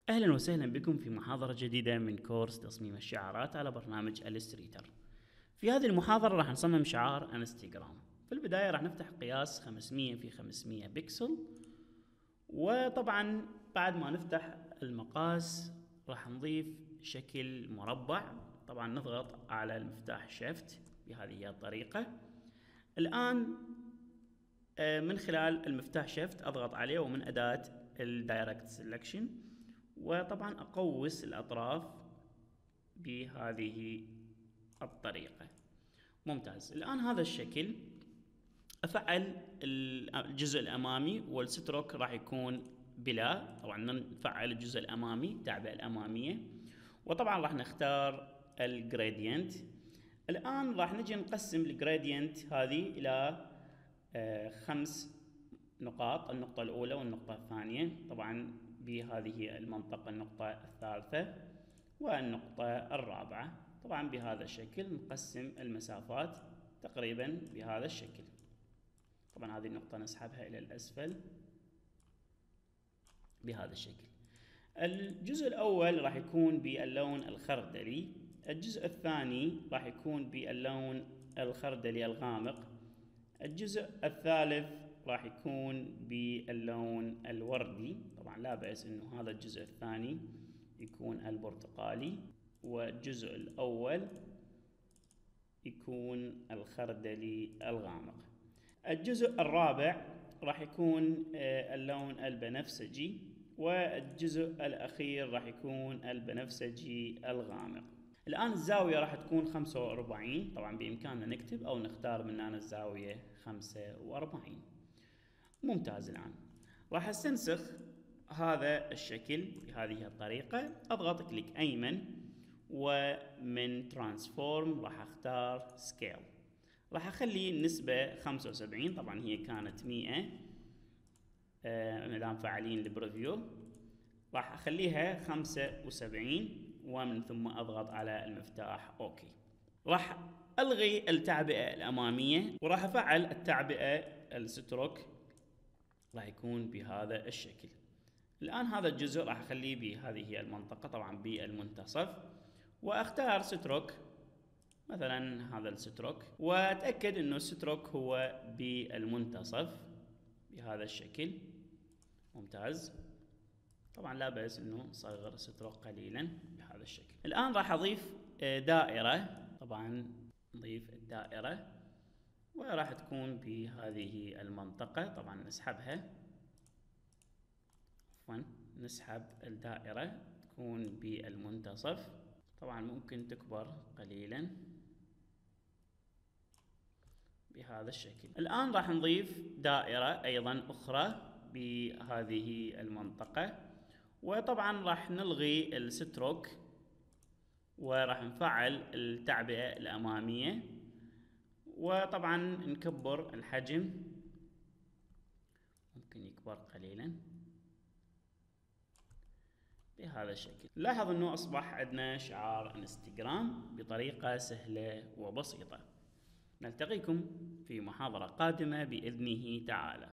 أهلا وسهلا بكم في محاضرة جديدة من كورس تصميم الشعارات على برنامج إليستريتر. في هذه المحاضرة راح نصمم شعار انستغرام. في البداية راح نفتح قياس 500 في 500 بكسل، وطبعا بعد ما نفتح المقاس راح نضيف شكل مربع. طبعا نضغط على المفتاح شيفت بهذه الطريقة. الآن من خلال المفتاح شيفت أضغط عليه ومن أداة الدايركت سيلكشن، وطبعا أقوس الأطراف بهذه الطريقة. ممتاز. الآن هذا الشكل أفعل الجزء الأمامي والستروك راح يكون بلا. طبعا نفعل الجزء الأمامي، التعبئة الأمامية، وطبعا راح نختار الجريدينت. الآن راح نجي نقسم الجريدينت هذه إلى 5 نقاط. النقطة الأولى والنقطة الثانية، طبعا بهذه المنطقة النقطة الثالثة والنقطة الرابعة. طبعا بهذا الشكل نقسم المسافات تقريبا بهذا الشكل. طبعا هذه النقطة نسحبها إلى الأسفل بهذا الشكل. الجزء الأول راح يكون باللون الخردلي، الجزء الثاني راح يكون باللون الخردلي الغامق، الجزء الثالث راح يكون باللون الوردي. طبعا لا بأس انه هذا الجزء الثاني يكون البرتقالي، والجزء الأول يكون الخردلي الغامق. الجزء الرابع راح يكون اللون البنفسجي، والجزء الأخير راح يكون البنفسجي الغامق. الآن الزاوية راح تكون 45. طبعا بإمكاننا نكتب أو نختار من هنا الزاوية 45. ممتاز. الآن راح استنسخ هذا الشكل بهذه الطريقة. أضغط كليك أيمن، ومن ترانسفورم راح أختار سكيل. راح أخلي النسبة 75. طبعا هي كانت 100 مدام فاعلين البريفيو، راح أخليها 75، ومن ثم أضغط على المفتاح أوكي. راح ألغي التعبئة الأمامية وراح أفعل التعبئة الستروك، راح يكون بهذا الشكل. الآن هذا الجزء راح أخليه بهذه المنطقة، طبعا بالمنتصف، وأختار ستروك مثلا هذا الستروك، وأتأكد أنه الستروك هو بالمنتصف بهذا الشكل. ممتاز. طبعا لا بأس انه نصغر الستروك قليلا بهذا الشكل. الآن راح أضيف دائرة. طبعا نضيف الدائرة وراح تكون بهذه المنطقة. طبعا نسحبها، عفوا نسحب الدائرة تكون بالمنتصف. طبعا ممكن تكبر قليلا بهذا الشكل. الآن راح نضيف دائرة أيضا أخرى بهذه المنطقة، وطبعا راح نلغي الستروك وراح نفعل التعبئة الأمامية، وطبعا نكبر الحجم، ممكن يكبر قليلا بهذا الشكل. لاحظ انه اصبح عندنا شعار انستغرام بطريقة سهلة وبسيطة. نلتقيكم في محاضرة قادمة بإذنه تعالى.